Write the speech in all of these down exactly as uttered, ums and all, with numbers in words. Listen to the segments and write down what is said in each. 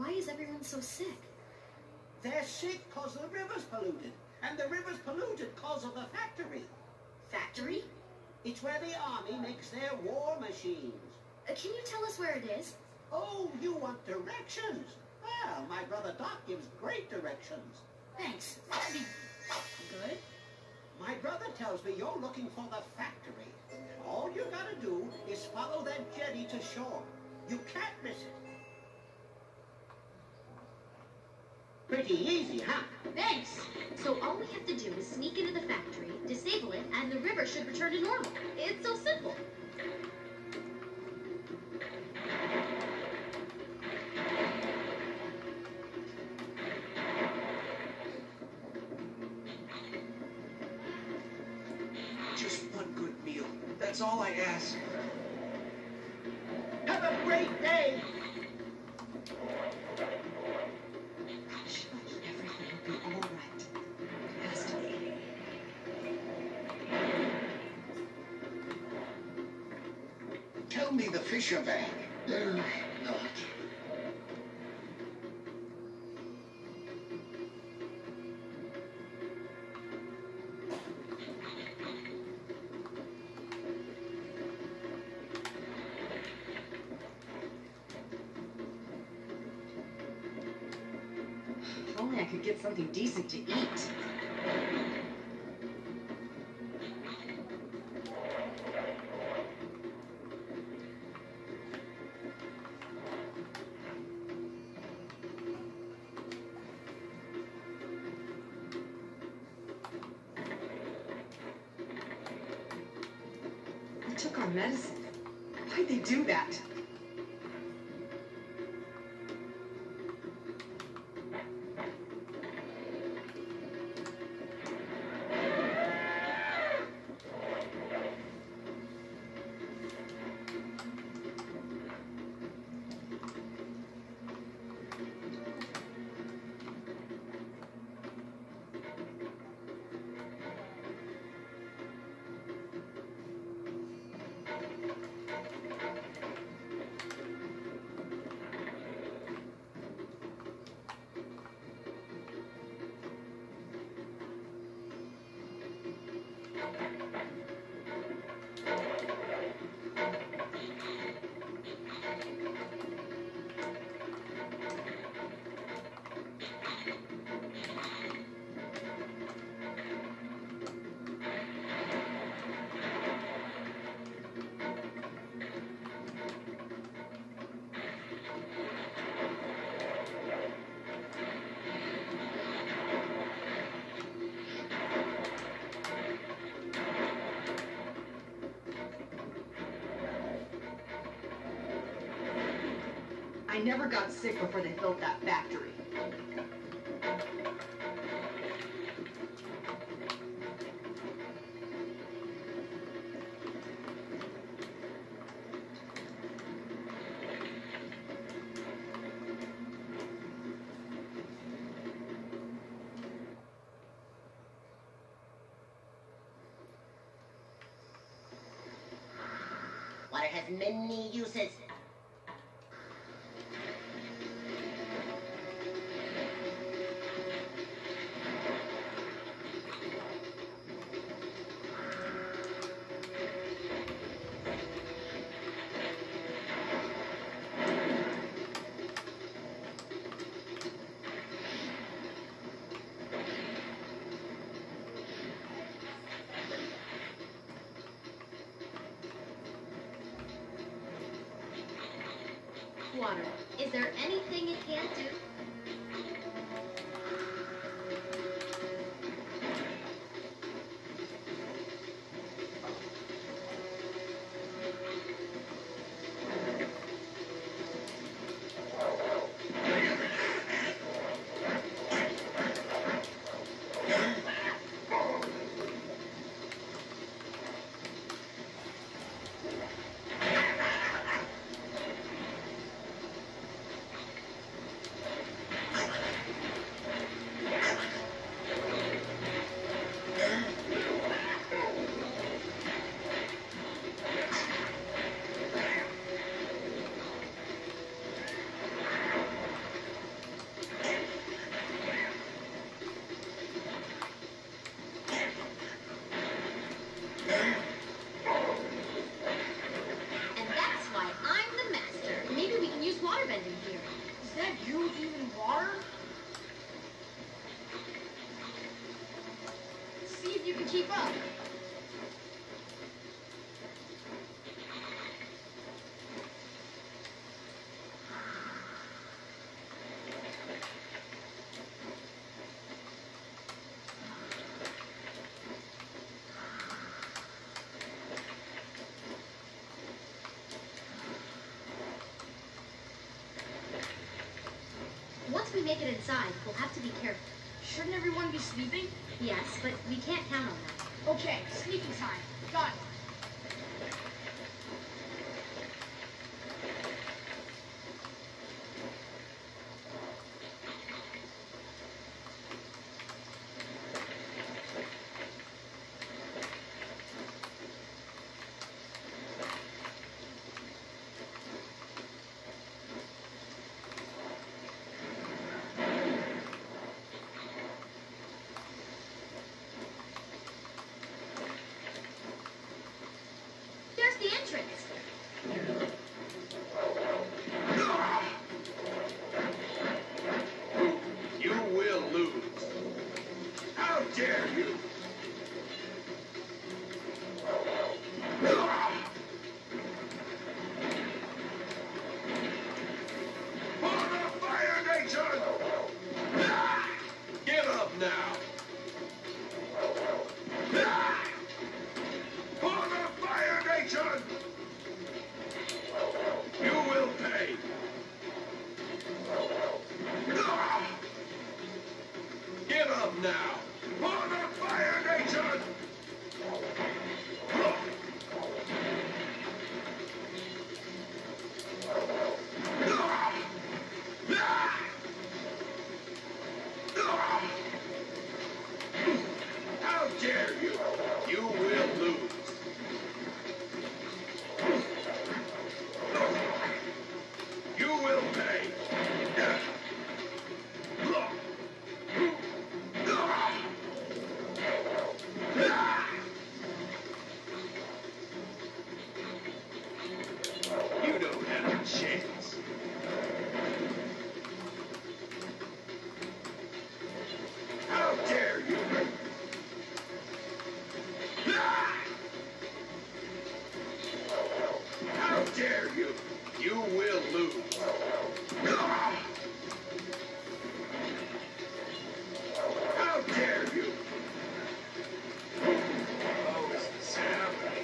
Why is everyone so sick? They're sick because the river's polluted. And the river's polluted because of the factory. Factory? It's where the army makes their war machines. Uh, can you tell us where it is? Oh, you want directions? Well, my brother Doc gives great directions. Thanks. That'd be good. My brother tells me you're looking for the factory. All you gotta do is follow that jetty to shore. You can't miss it. Pretty easy, huh? Thanks. So all we have to do is sneak into the factory, disable it, and the river should return to normal. It's so simple. Just one good meal. That's all I ask. Have a great day! Everything will be all right. It has to be. Tell me the fish are back. They're not. If only I could get something decent to eat. They took our medicine. Why'd they do that? I never got sick before they built that factory. Water has many uses. Water. Is there anything it can't do? in here. Is that you even water? See if you can keep up. Once we make it inside, we'll have to be careful. Shouldn't everyone be sleeping? Yes, but we can't count on that. Okay, sneaking time. Got it. There's the entrance. You will lose. How dare you? For the Fire Nation! Give up now! For the Fire Nation! You will pay! Give up now! For the Fire Nation! How dare you! You will lose! You will pay! You don't have a chance. How dare you! How dare you! You will lose. How dare you! Oh, is this happening?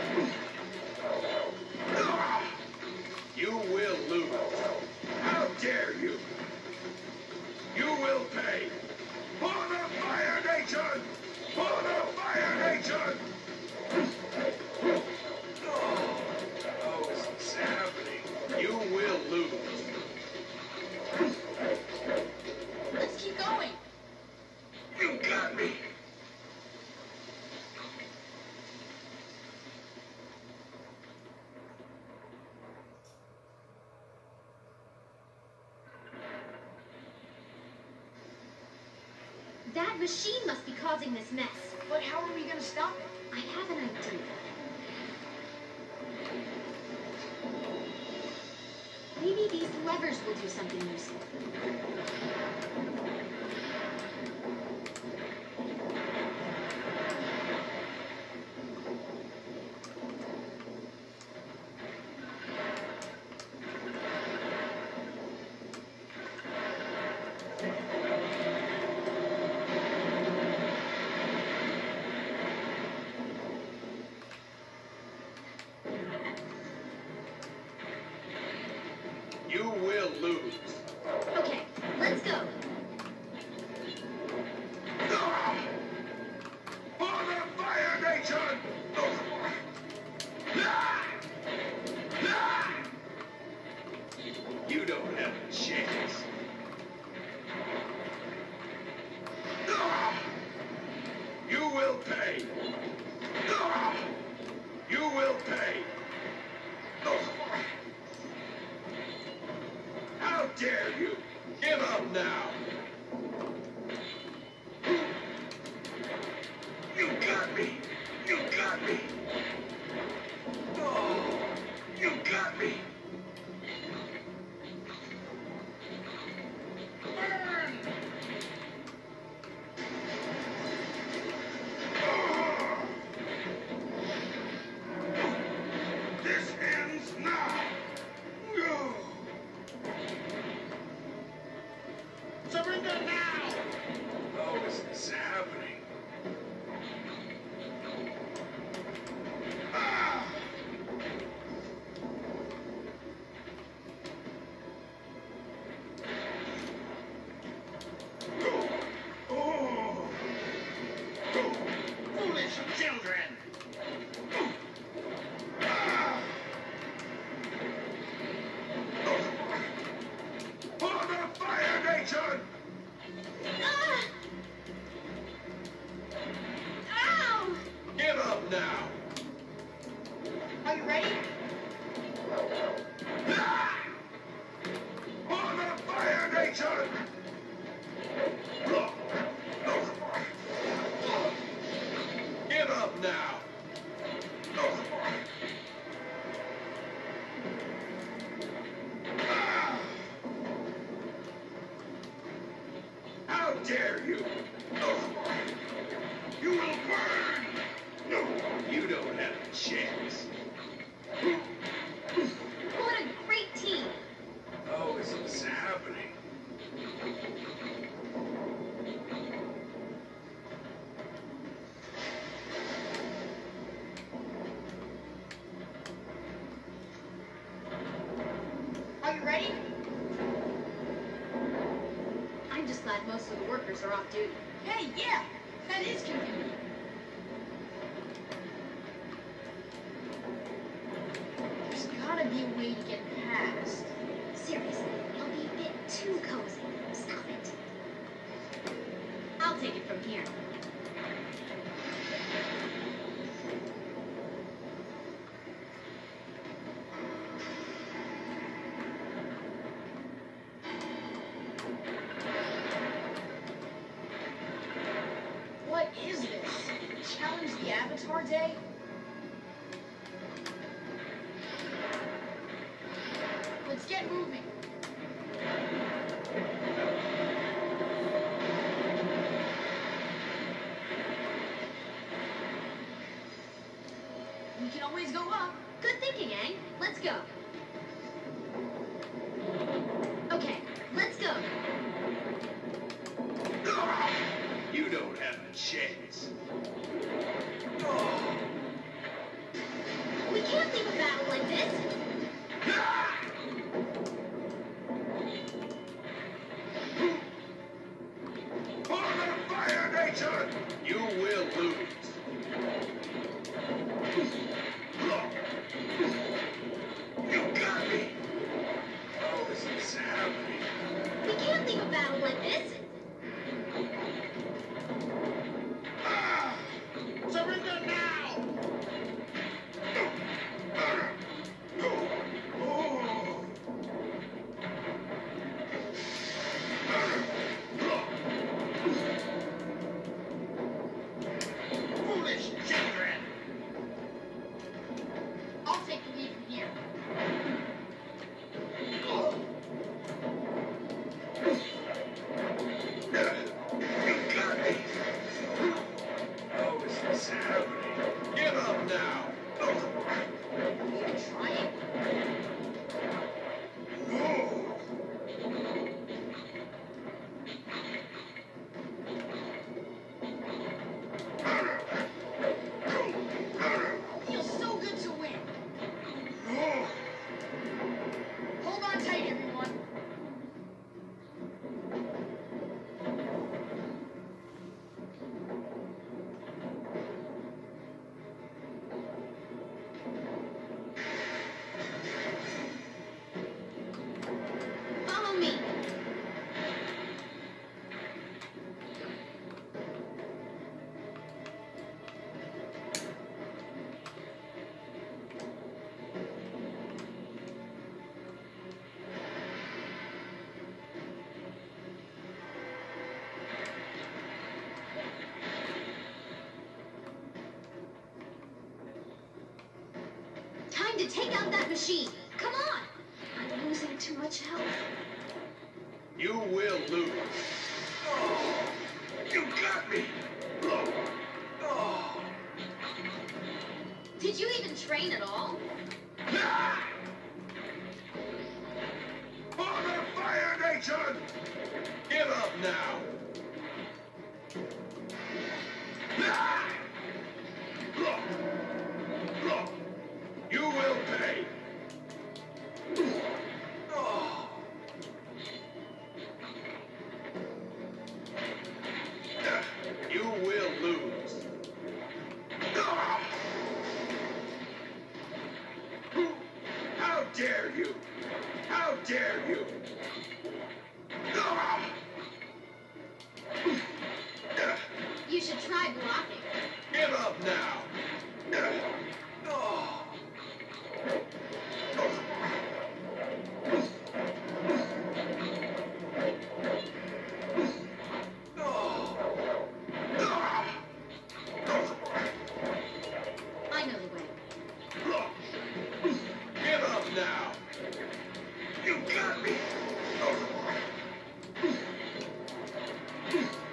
You will lose. How dare you! You will pay. For the Fire Nation! For the Fire Nation! Oh, is this happening? You will lose. Let's keep going. You got me. That machine must be causing this mess. But how are we gonna stop it? I have an idea. Maybe these levers will do something useful. You will lose. Okay, let's go. For the Fire Nation! You don't have a chance. You will pay. You will pay. How dare you! Give up now! You got me! You got me! Oh, you got me! dare you? You will burn! No, you don't have a chance. What a great team! How is this happening? Are you ready? I'm just glad most of the workers are off duty. Hey, yeah! That is convenient. There's gotta be a way to get past. Seriously, it'll be a bit too cozy. Stop it. I'll take it from here. What is this? Challenge the Avatar Day? Let's get moving. We can always go up. Good thinking, Aang. Let's go. Okay, let's go. You don't have a chance. We can't leave a battle like this. Father Fire Nature! You will lose. You got me! How is this happening? We can't leave a battle like this. Ah! Surrender now! Foolish children! I'll take the lead from here. You got me! How is this happening? Give up now! Even trying. Feels so good to win. Hold on tight, everyone. Follow me. Time to take out that machine. Come on. I'm losing too much health. You will lose. Oh, you got me! Oh. Did you even train at all? Ah! Father Fire Nation! Give up now! Ah! You will pay! Oh. You will lose. How dare you! How dare you! You should try blocking. Give up now! Oh. I know the way. Give up now! You got me!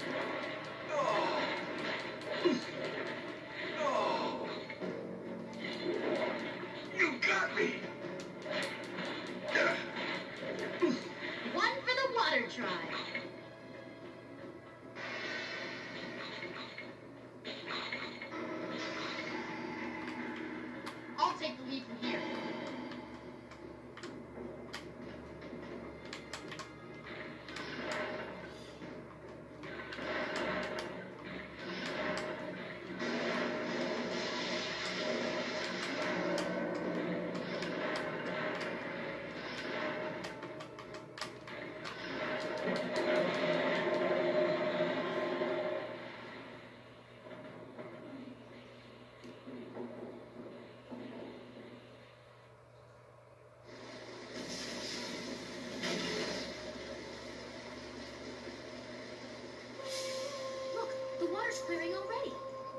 Look, the water's clearing already.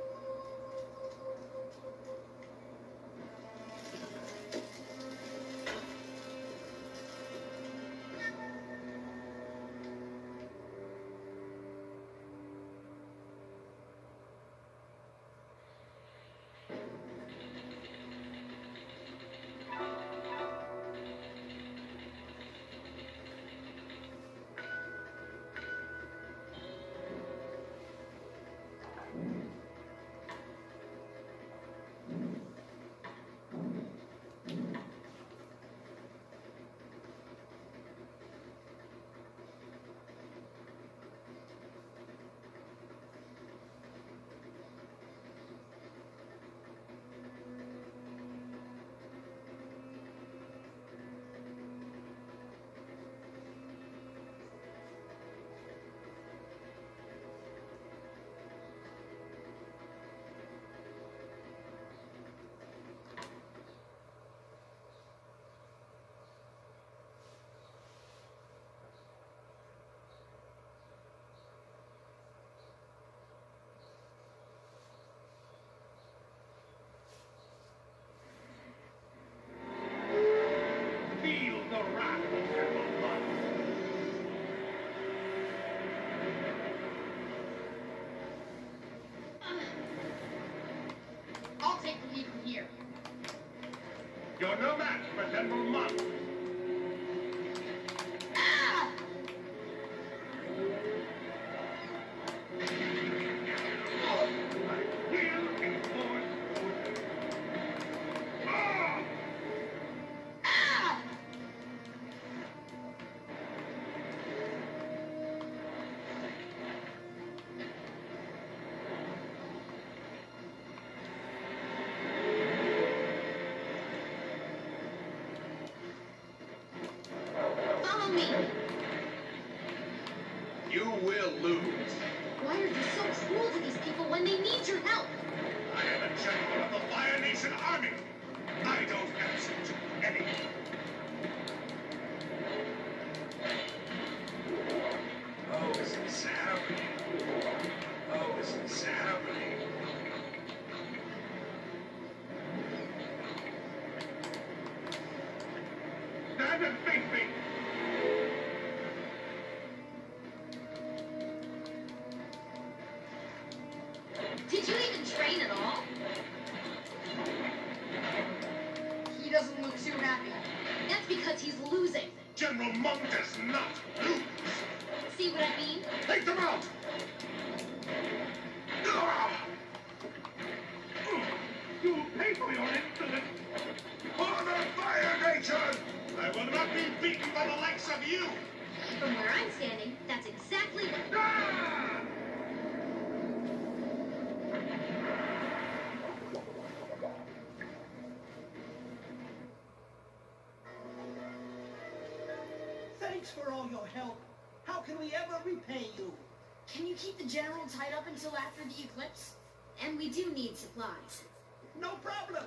Feel the wrath of General Blood. I'll take the lead from here. You're no match for General Monk. Ah! I will enforce order. Ah! Ah! Follow me. You will lose. Why are you so cruel to these people when they need your help? I am a general of the Fire Nation Army. I don't answer to anyone. Oh, this is happening. Oh, this is happening. Stand and face me. Did you even train at all? He doesn't look too happy. That's because he's losing. General Monk does not lose. See what I mean? Take them out! Ah! You will pay for your insolence! For the Fire Nation! I will not be beaten by the likes of you! From where I'm standing, that's exactly what... Ah! Thanks for all your help. How can we ever repay you? Can you keep the general tied up until after the eclipse? And we do need supplies. No problem.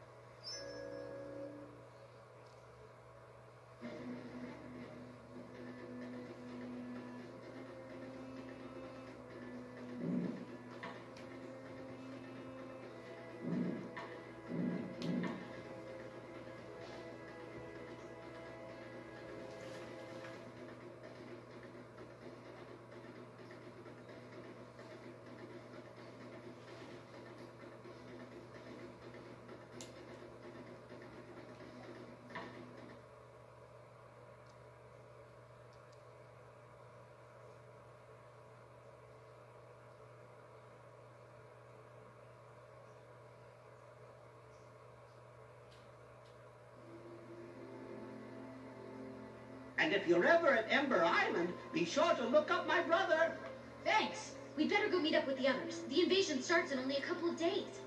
And if you're ever at Ember Island, be sure to look up my brother. Thanks. We'd better go meet up with the others. The invasion starts in only a couple of days.